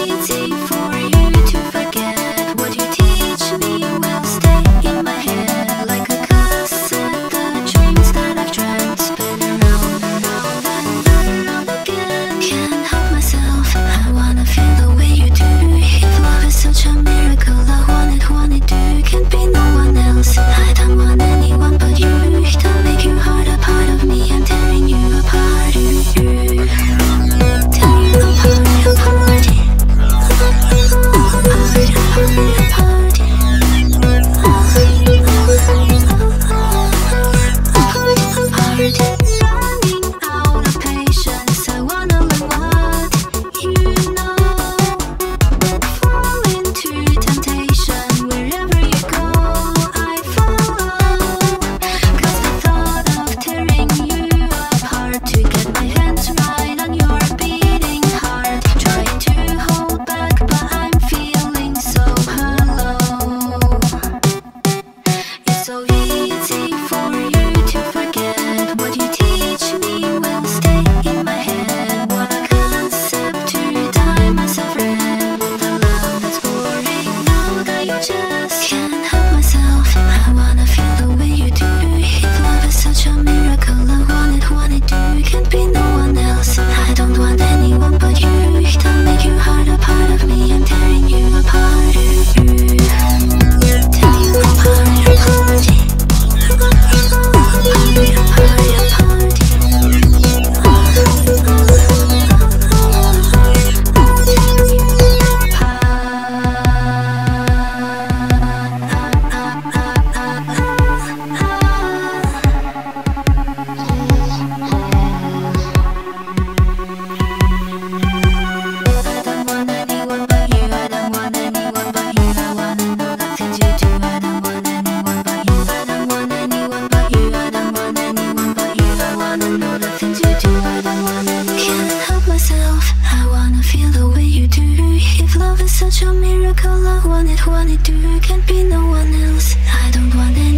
easy for you to forget. What you teach me will stay in my head like a cassette. The dreams that I've dreamt spin around and round and around again. Can't help myself, I wanna feel the way you do. If love is such a miracle, I want it do. Can't be no one else, I don't want anyone but you. Don't make you heart a part of me, I'm tearing you apart. Tearing you apart, running out of patience, I wanna learn what you know. Fall into temptation, wherever you go, I follow. Cause the thought of tearing you apart, to get my hands right on your beating heart. Trying to hold back, but I'm feeling so hollow. It's so easy for you to forget. What you teach me will stay in my head. What a concept to dye myself red with the love that's pouring out. I just can't help myself, I wanna feel the way you do. If love is such a miracle, I want it do. Can't be no one else, I don't want anyone but you. Don't make you heart a part of me, I'm tearing you apart. Tear you apart. Such a miracle, I want it do. Can't be no one else, I don't want any